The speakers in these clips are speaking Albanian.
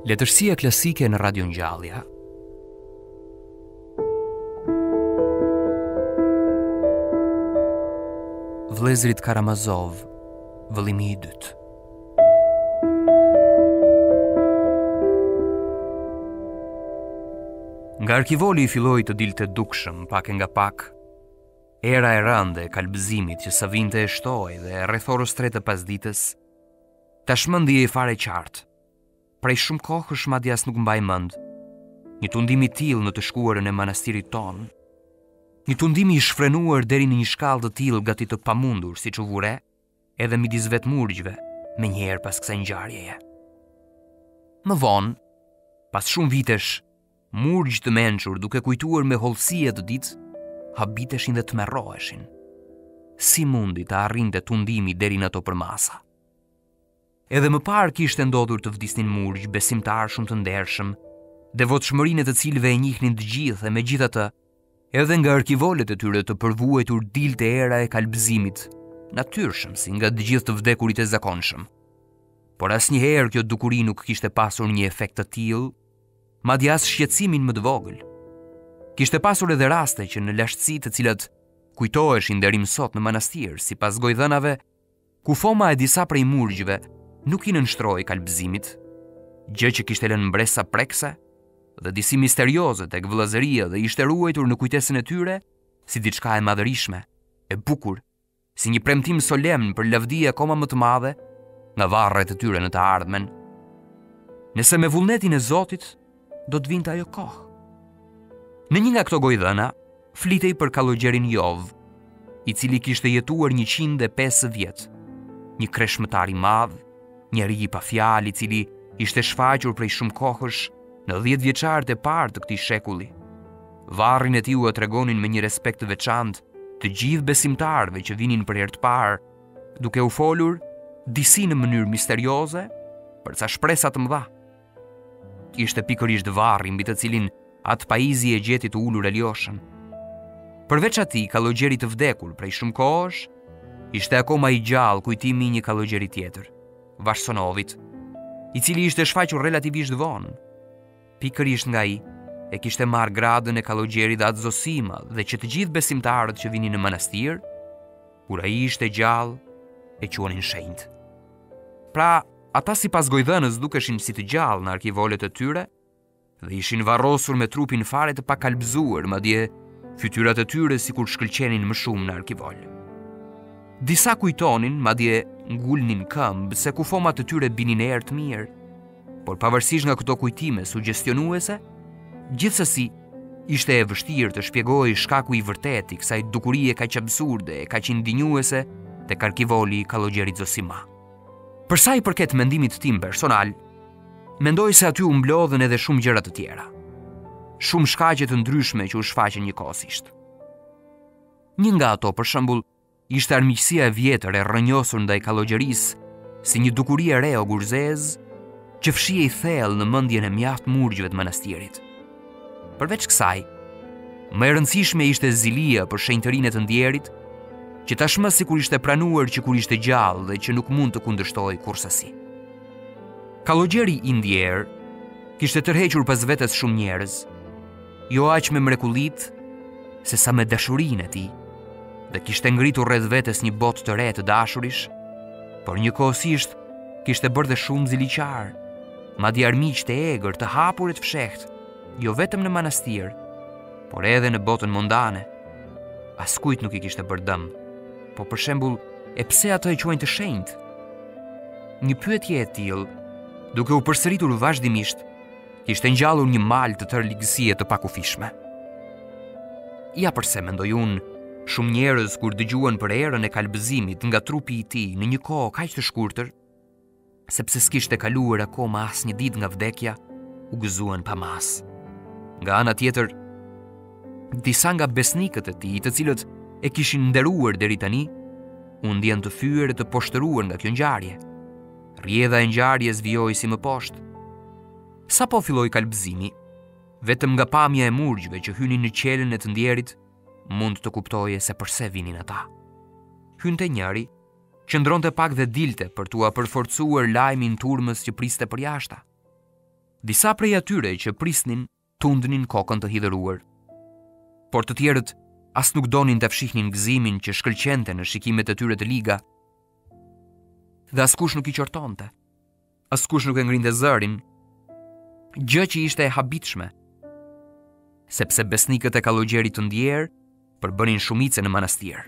Letërsia klasike në Radio Ngjallja. Vëllezrit Karamazov, vëllimi i dytë. Nga arkivoli i filloi të dilte dukshëm pak e nga pak. Era e rënde e kalbëzimit që sa vinte e shtoi dhe rreth orës 3 të pasdites, tashmë ndihej fare qartë. Prej shumë kohësh madje as nuk mbaj mend. Një tundim i tillë në të shkuarën e manastirit ton. Një tundim i shfrenuar deri në një shkallë të tillë gati të pamundur, siç u vure, edhe midis vet murgjve, menjëherë pas kësaj ngjarjeje. Më vonë, pas shumë vitesh, murgjë të mençur duke kujtuar me hollësi të ditë, habiteshin dhe të merroheshin. Si mundi të arrinte tundimi deri në ato përmasa? Edhe më parë kishte ndodhur të vdisnin murgjë besimtar shumë të ndershëm, devotshmërinë të cilëve e njihnin të gjithë, e megjithatë, edhe nga arkivolet e tyre të përvuajtur dilte era e kalbëzimit, natyrshëm si nga të gjithë të vdekurit e zakonshëm. Por asnjëherë kjo dukuri nuk kishte pasur një efekt të tillë, madje as shqetësimin më të vogël. Kishte pasur edhe raste që në lashtësi të cilat kujtoheshin deri më sot në manastir, sipas gojdhënave, ku foma e disa prej murgjve nuk i nënshtroi kalbëzimit, gjë që kishte lënë mbresa prekse dhe disi misterioze tek vëllazëria dhe ishte ruajtur në kujtesën e tyre si diçka e madhërishme, e bukur, si një premtim solemn për lavdi akoma më të madhe nga varret e tyre në të ardhmen. Nëse me vullnetin e Zotit do të vinte ajo kohë. Në një nga këto gojdhëna flitej për kallogjerin Jov, i cili kishte jetuar 105 vjet, një kreshmëtar i madh, njeri i pa fjalë i cili ishte shfaqur prej shumë kohësh në 10 vjeçarët e parë të këtij shekulli. Varrin e tij u tregonin me një respekt të veçantë të gjithë besimtarëve që vinin për herë të parë, duke u folur disi në mënyrë misterioze për ca shpresa të mëdha. Ishte pikërisht varri mbi të cilin atë paizi e gjeti të ulur Elioshën. Përveç atij kallogjeri të vdekur prej shumë kohësh, ishte akoma i gjallë kujtimi i një kallogjeri tjetër, Varsonovit, i cili ishte shfaqur relativisht vonë. Pikërisht nga ai e kishte marrë gradën e kallogjerit atë Zosima dhe që të gjithë besimtarët që vinin në manastir, kur ai ishte gjallë, e quanin shenjtë. Pra, ata sipas gojdhënës dukeshin si të gjallë në arkivolet e tyre dhe ishin varrosur me trupin fare të pakalbëzuar, madje fytyrat e tyre sikur shkëlqenin më shumë në arkivol. Disa kujtonin, madje ngulnin këmbë se kufomat e tyre binin erë të mirë, por pavarësisht nga këto kujtime suggestionuese, gjithsesi ishte e vështirë të shpjegojë shkaku i vërtetë i kësaj dukurie kaq absurde e kaq indinjuese tek arkivoli i kallogjerit Zosima. Për sa i përket mendimit tim personal, mendoj se aty u mblodhen edhe shumë gjëra të tjera. Shumë shkaqe të ndryshme që u shfaqen njëkohësisht. Një nga ato, për shembull, ishte armiqësia e vjetër e rrënjosur ndaj kallogjerisë si një dukuri e re ogurzez që fshihej thellë në mendjen e mjaft murgjve të manastirit. Përveç kësaj, më e rëndësishme ishte zilia për shenjtërinë e të ndjerit, që tashmë sikur ishte pranuar që kur ishte gjallë dhe që nuk mund të kundërshtojë kurrësi. Kallogjeri i ndjer kishte tërhequr pas vetes shumë njerëz, jo aq me mrekullit, se sa me dashurinë e tij, dhe kishte ngritur rreth vetes një botë të re të dashurish, por njëkohësisht kishte bërë dhe shumë ziliqar, madje armiq të egër, të hapur e të fshehtë, jo vetëm në manastir, por edhe në botën mondane. Askujt nuk i kishte bërë dëm, po për shembull, e pse ato e quajnë të shenjtë? Një pyetje e tillë, duke u përsëritur vazhdimisht, kishte ngjallur një mal të tërë ligësie të pakufishme. Ja përse mendoj unë, shumë njerëz kur dëgjuan për erën e kalbëzimit nga trupi i tij në një kohë kaq të shkurtër, sepse s'kishte kaluar akoma asnjë ditë nga vdekja, u gëzuan pa mas. Nga ana tjetër, disa nga besnikët e tij, të cilët e kishin nderuar deri tani, u ndjen të fyer e të poshtëruar nga kjo ngjarje. Rrjedha e ngjarjes vijoi si më poshtë. Sapo filloi kalbëzimi, vetëm nga pamja e murgjve që hynin në qelën e të ndjerit, mund të kuptoje se përse vinin ata. Hynte njëri, qëndronte pak dhe dilte për t'u përforcuar lajmin turmës që priste përjashta. Disa prej atyre që prisnin tundnin kokën të hidhëruar. Por të tjerët as nuk donin të fshihnin gëzimin që shkëlqente në shikimet e tyre të liga. Dhe askush nuk i qortonte. Askush nuk e ngrinte zërin, gjë që ishte e habitshme, sepse besnikët e Kallogjerit të ndjerë përbënin shumice në manastir.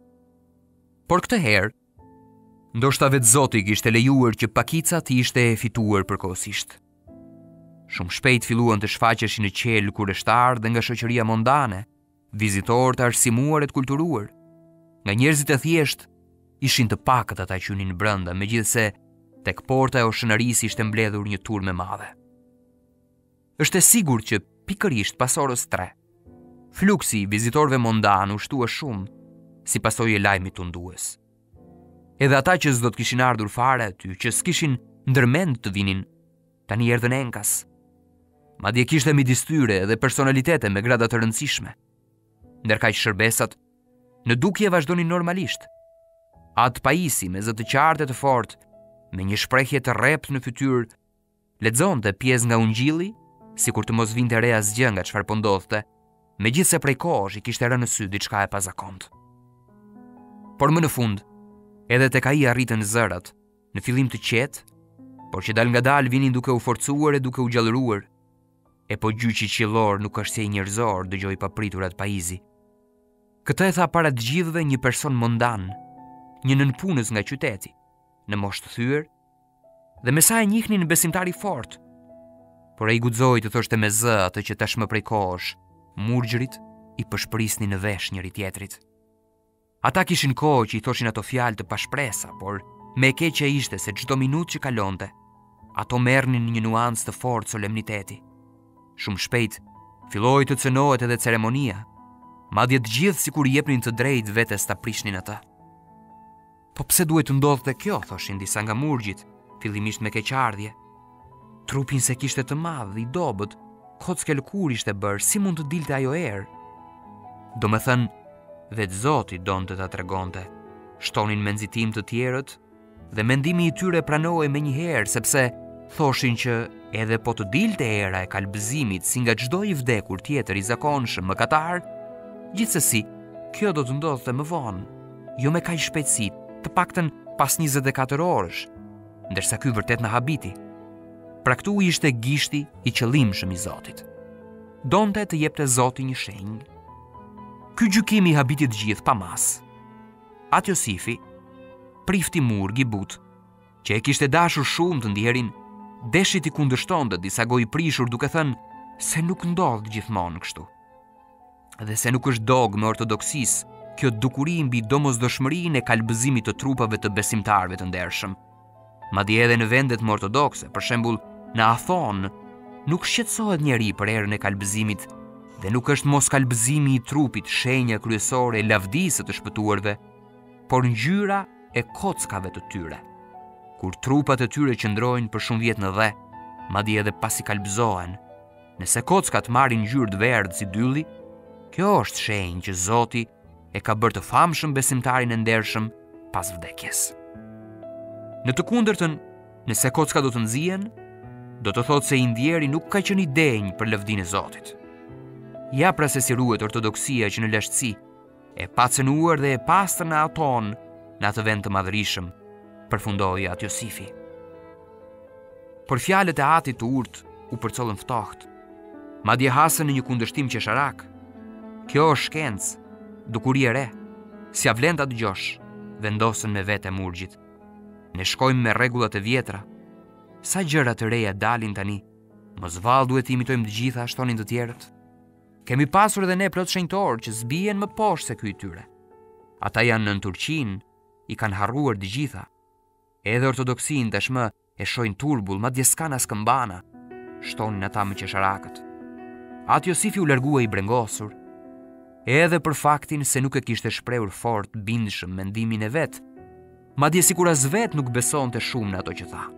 Por këtë herë, ndoshta vetë Zoti kishte lejuar që pakica të ishte e fituar përkohësisht. Shumë shpejt filluan të shfaqeshin në qelë kureshtar dhe nga shoqëria mondane, vizitorë të arsimuar e të kulturuar. Nga njerëzit e thjesht, ishin të pakët ata që hynin brenda, megjithse tek porta e Oshënarisë ishte mbledhur një turmë e madhe. Është e sigurt që pikërisht pas orës 3, fluksi i vizitorëve mondan u shtua shumë si pasojë e lajmit tundues. Edhe ata që s'do të kishin ardhur fare aty, që s'kishin ndërmend të vinin, tani erdhën enkas. Madje kishte midis tyre edhe personalitete me grada të rëndësishme. Ndërkaq shërbesat në dukje vazhdonin normalisht. Atë pajisi me zë të qartë e të fortë, me një shprehje të rrept në fytyrë, lexonte pjesë nga Ungjilli, sikur të mos vinte re asgjë nga çfarë po ndodhte, megjithse prej kohësh i kishte rënë në sy diçka e pazakont. Por më në fund, edhe tek ai arritën zërat, në fillim të qetë, por që dal nga dal vinin duke u forcuar e duke u gjallëruar. E po gjyqi qiellor nuk është se i njerëzor, dëgjoi papriturat paizi. Këtë e tha para të gjithëve një person mondan, një nënpunës nga qyteti, në moshë të thyer, dhe me sa e njihnin besimtar i fortë. Por ai guxoi të thoshte me zë atë që tashmë prej kohësh murgjërit i pëshprisnin në vesh njëri tjetrit. Ata kishin kohë që i thoshin ato fjalë të pashpresa, por me e keqja ishte se çdo minutë që kalonte, ato merrnin një nuancë të fortë solemniteti. Shumë shpejt filloi të cënohet edhe ceremonia, madje të gjithë sikur i jepnin të drejtë vetes ta prishnin atë. Po pse duhet të ndodhte kjo, thoshin disa nga murgjit, fillimisht me keqardhje. Trupin se kishte të madh, i dobët, kocke lëkur ishte bërë, si mund të dilte ajo erë? Domethënë, vetë Zoti donte ta tregonte. Shtonin me nxitim të tjerët, dhe mendimi i tyre pranoi menjëherë, sepse thoshin që edhe po të dilte era e kalbëzimit si nga çdo i vdekur tjetër i zakonshëm mëkatar, gjithsesi, kjo do të ndodhte më vonë, jo me kaq shpejtësi, të paktën pas 24 orësh, ndërsa ky vërtet na habiti. Pra këtu ishte gishti i qëllimshëm i Zotit. Donte të jepte Zoti një shenjë. Ky gjykimi habiti të gjithë pa mas. Atë Josifi, prifti murg i but, që e kishte dashur shumë të ndjerin, deshi t'i kundërshtonte disa gojë prishur duke thënë se nuk ndodh gjithmonë kështu. Dhe se nuk është dogmë ortodoksisë kjo dukuri mbi domosdoshmërinë e kalbëzimit të trupave të besimtarëve të ndershëm. Madje edhe në vendet më ortodokse, për shembull në Afon, nuk shqetësohet njeri për erën e kalbëzimit dhe nuk është mos kalbëzimi i trupit shenja kryesore e lavdisë të shpëtuarve, por ngjyra e kockave të tyre. Kur trupat e tyre qëndrojnë për shumë vjet në dhe, madje edhe pasi kalbëzohen, nëse kockat marrin ngjyrë të verdhë si dylli, kjo është shenjë që Zoti e ka bërë të famshëm besimtarin e ndershëm pas vdekjes. Në të kundërtën, nëse kocka do të nxihen, do të thotë se i ndjeri nuk ka qenë i denj për lavdinë e Zotit. Ja pra se si ruhet ortodoksia që në lashtësi e pacënuar dhe e pastër në Aton, në atë vend të madhërisëm, përfundoi atë Josifi. Por fjalët e atit të urtë u përcollën ftohtë, madje hasën në një kundërshtim qesharak. Kjo është shkencë, dukuri e re, si a vlen ta dëgjosh, vendosën me vete murgjit. Ne shkojmë me rregullat e vjetra. Sa gjëra të reja dalin tani, mos vallë duhet të imitojmë të gjitha, shtonin të tjerët. Kemi pasur edhe ne plot shenjtor që zbijen më poshtë se ky i tyre. Ata janë në Turqinë, i kanë harruar të gjitha. Edhe ortodoksin tashmë e shojnë turbull, madje s'kan as këmbana, shtonin ata me qesharakët. Atë Josifi u largua i brengosur, edhe për faktin se nuk e kishte shprehur fort bindshëm mendimin e vet, madje sikur as vet nuk besonte shumë në ato që tha.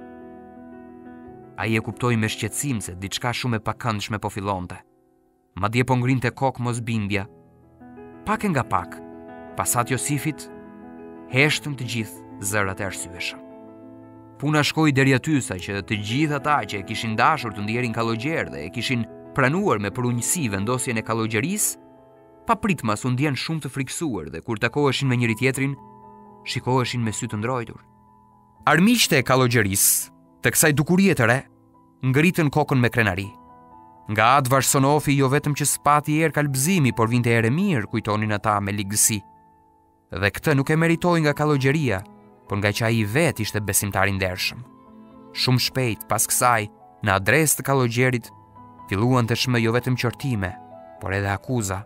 Ai e kuptoi me shqetësim se diçka shumë e pakëndshme po fillonte. Madje po ngrinte kokë mosbindja. Pak e nga pak, pas atë Josifit, heshtën të gjithë zërat e arsyeshëm. Puna shkoi deri aty sa që të gjithë ata që e kishin dashur të ndjerin Kallogjer dhe e kishin pranuar me përunjësi vendosjen e Kallogjerisë, papritmas u ndjen shumë të friksuar dhe kur takoheshin me njëri tjetrin, shikoheshin me sy të ndrojtur. Armiqtë e Kallogjerisë, të kësaj dukurie të re, ngritën kokën me krenari. Nga atë Varsonofi jo vetëm që spati erë kalbëzimi, por vinte ere mirë, kujtonin ata me ligësi. Dhe këtë nuk e meritoi nga Kallogjeria, por nga që ai vet ishte besimtar i ndershëm. Shumë shpejt pas kësaj, në adresë të Kallogjerit, filluan të shmë jo vetëm qortime, por edhe akuza.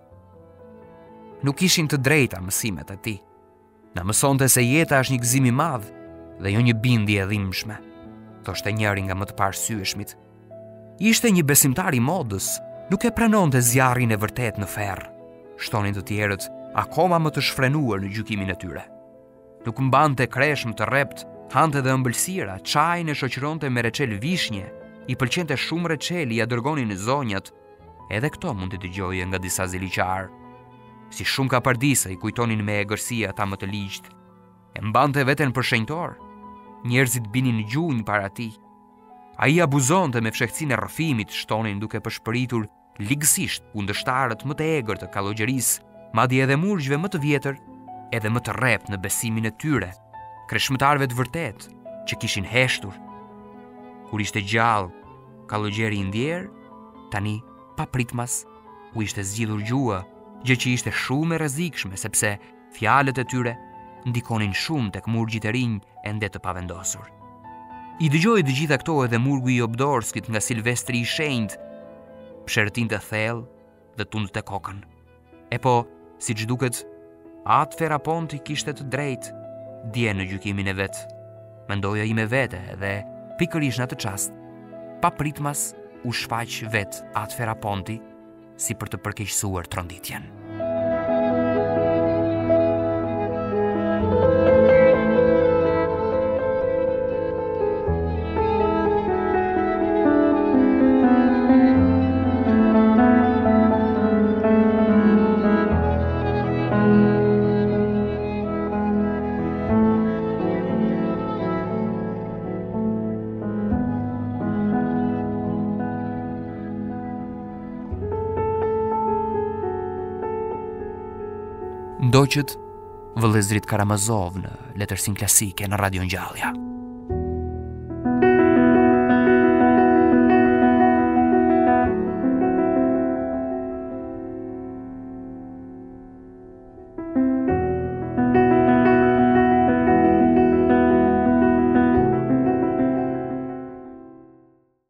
Nuk ishin të drejta mësimet e tij. Na mësonte se jeta është një gëzim i madh dhe jo një bindje e dhimbshme, thoshte njëri nga më të parësyeshmit. Ishte një besimtar i modës, nuk e pranonte zjarrin e vërtet në ferr, shtonin të tjerët, akoma më të shfrenuar në gjykimin e tyre. Nuk mbante kreshëm të rrept, hante dhe ëmbëlsira, çajin e shoqëronte me reçel vishnje, i pëlqente shumë reçeli, ja dërgonin në zonjat. Edhe këto mund të dëgjoje nga disa ziliqar. Si shumë kapardisa i kujtonin me egërsia ata më të ligjt. E mbante veten për shenjtor. Njerëzit binin gjunjë para tij. Ai abuzonte me fshehtësinë e rrëfimit, shtonin duke përshpëritur ligësisht kundërshtarët më të egër të Kallogjerisë, madje edhe murgjve më të vjetër, edhe më të rrept në besimin e tyre, kreshmëtarëve të vërtet që kishin heshtur. Kur ishte gjallë, Kallogjeri i ndjer, tani papritmas u ishte zgjidhur gjua, gjë që ishte shumë e rrezikshme sepse fjalët e tyre ndikonin shumë tek murgjit e rinj ende të pavendosur. I dëgjoi të gjitha këto edhe murgu i Obdorskit nga Silvestri i Shenjtë, psherëtinte thellë dhe tundte kokën. E po, siç duket, atë Feraponti kishte të drejtë, dje në gjykimin e vet. Mendoja i me vete dhe pikërisht në atë çast, papritmas u shfaq vet atë Feraponti si për të përkeqësuar tronditjen. Ndoqët vëllezrit Karamazov në letërsinë klasike në Radio Ngjallja.